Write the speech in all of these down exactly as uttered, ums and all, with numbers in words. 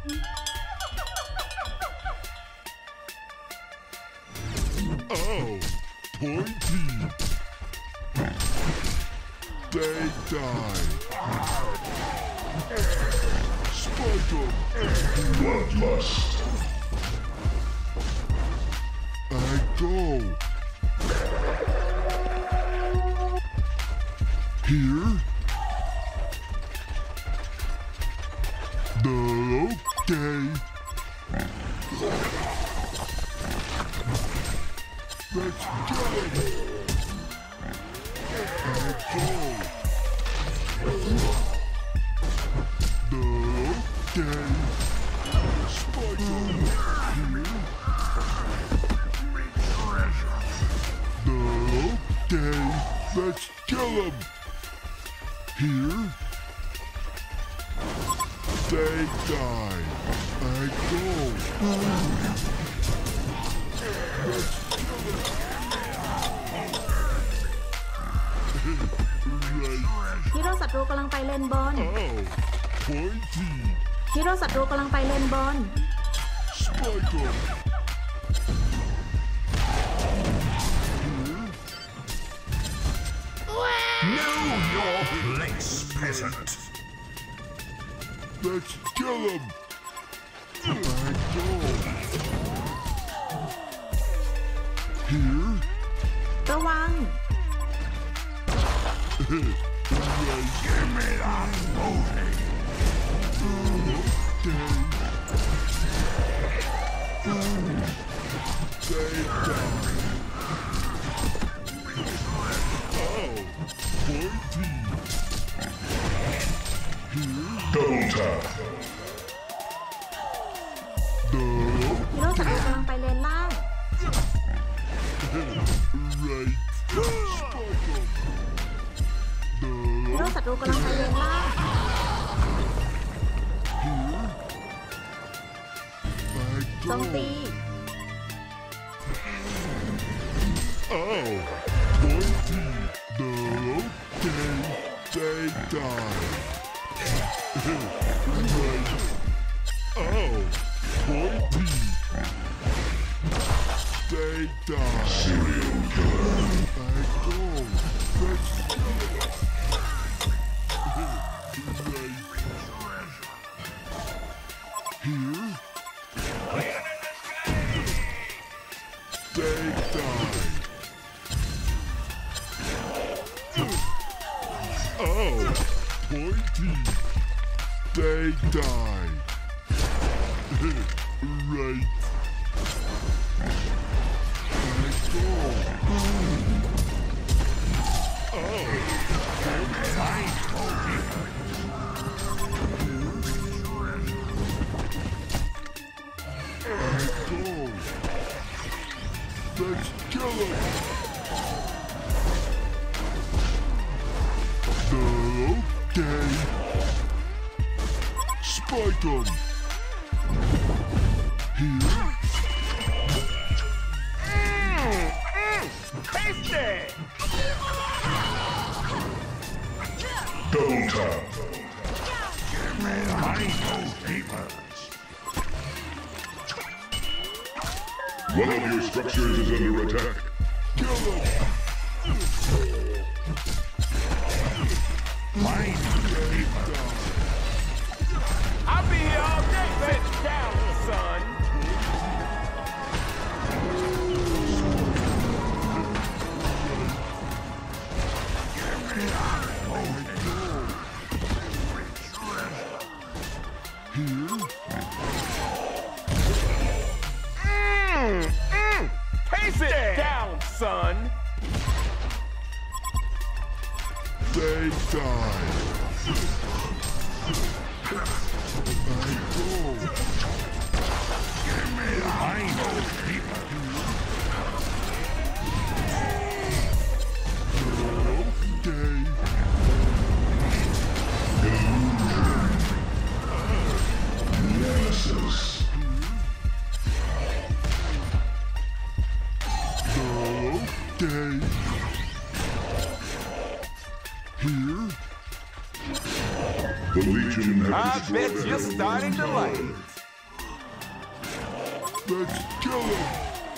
Oh, pointy. They die. Spike 'em. Bloodlust. I go. Here. The okay. Let's go. I go. The okay. Spike 'em. Here. The okay. Let's kill him. Here. They die. I go. Let's kill him. Right. ฮีโร่ศัตรูกำลังไปเลนบอล Oh, pointy. ฮีโร่ศัตรูกำลังไปเลนบอล Spike 'em. Know your place, peasant. Let's kill him. I go. Here. ระวัง Right. Give me that booty. Okay. They die. Oh, pointy. Here. Double tap. The ฮีโร่ศัตรูกำลังไปเลนล่าง right. Spike 'em. ฮีโร่ The ศัตรูกำลังไปเลนล่าง here. I โจมตี go. Oh, pointy. The okay. They die. Right. Oh, pointy. They die. Serial killer. I go. Let's go. Right. Here. They die. Oh, pointy. They die. Right. I go. Oh. I go. Let's kill him. The okay. Spike him. Here. Tasty! Double tap. Give me my papers. One of your structures is under attack. Kill him. Mine papers. I'll be here all day. Sit down, son. Here. Mm, mm. Taste it down, son. They die. I go. I know people. Okay. Nemesis. Okay. Here. The Legion have I destroyed bet you're starting to like it. Let's kill him!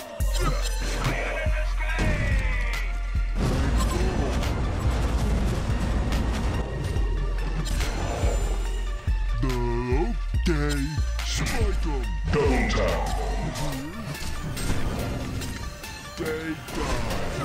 Okay, spike him! Double tap! They die!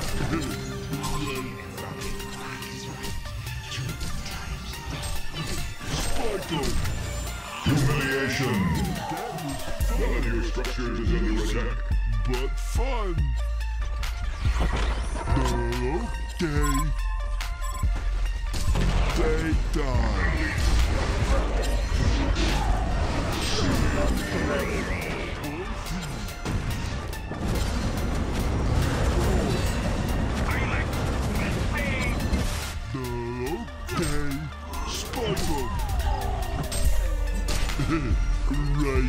Spike him! Humiliation! One of your structures is under attack. But fun! Okay. They die. Okay. Spike them. Right.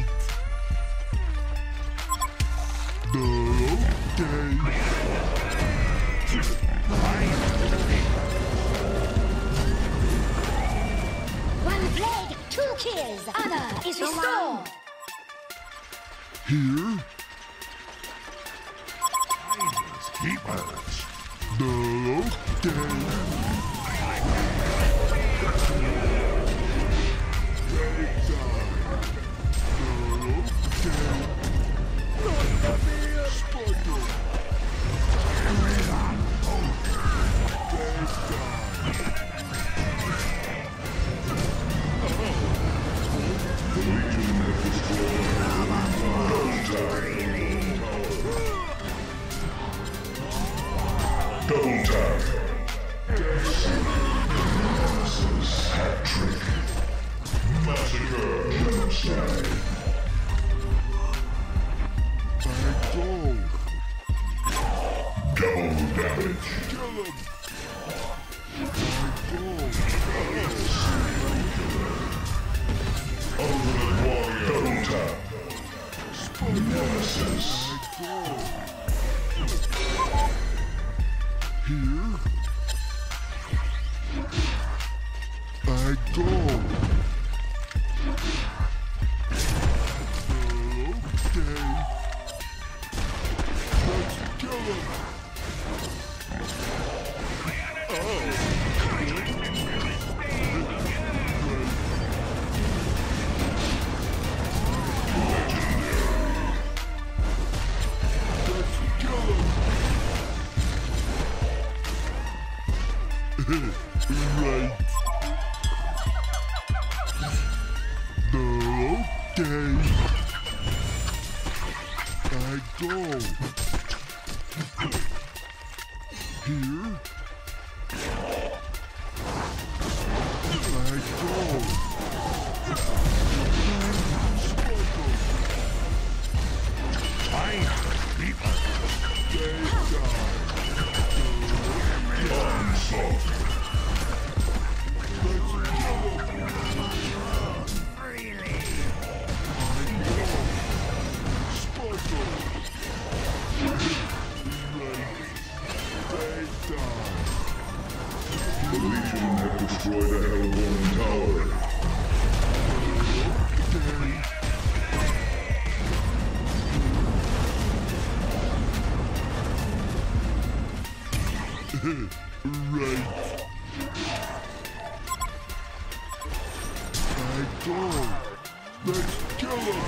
Okay. One blade, two kills. Honor is restored. Here. Keepers! Okay. Double tap! Hat trick! Massacre! Genocide! I go. Double damage! Kill him. Ultimate warrior! Double tap! Nemesis! I go. Here. I go. Okay. Let's kill him. Right. Okay. I go. Here. I go. Fire! Reaper! They die. Onslaught! The Legion have destroyed a Hellborn tower. Right. I go. Let's kill him.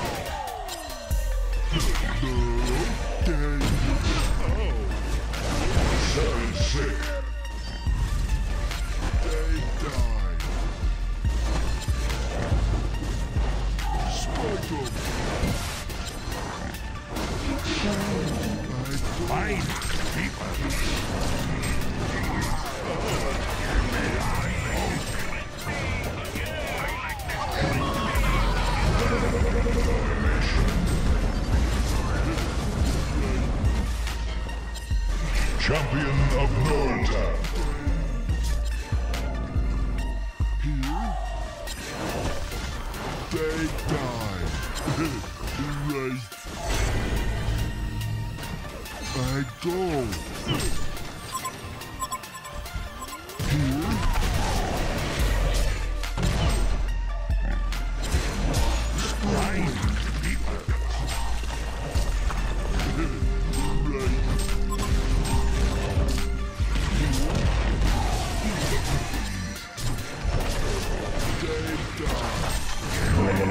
Okay. Seven sick. They die. Spike him. I go. Fine. Reaper! Champion of Nortap. Here. They die. Right. I go. Here. Fine. Reaper!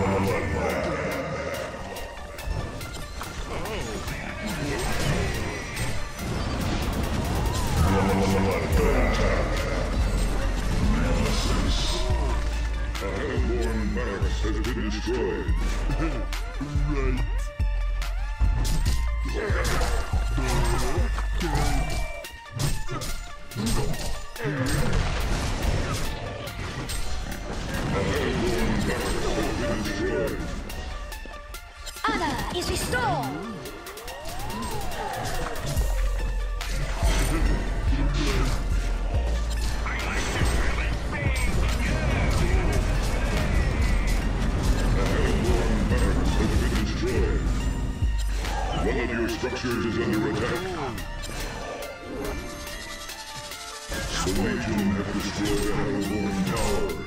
A Hellborn barracks has been destroyed. Right. A Hellborn barracks has been destroyed. Honor is restored. A Hellborn barracks has been destroyed. One of your structures is under attack. The Legion have destroyed a Hellborn tower.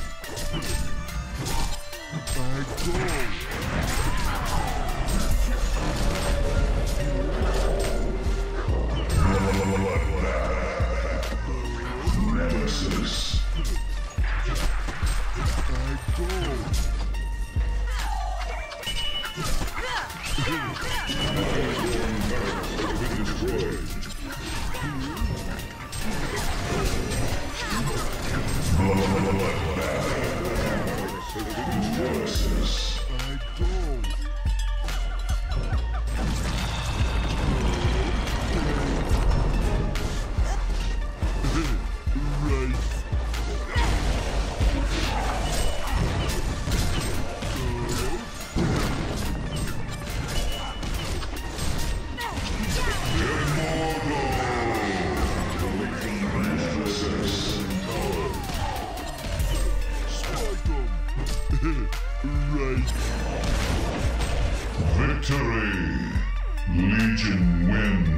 Nemesis. Hellborn barracks has been destroyed. Barracks has been destroyed. Nemesis. Victory! Legion wins!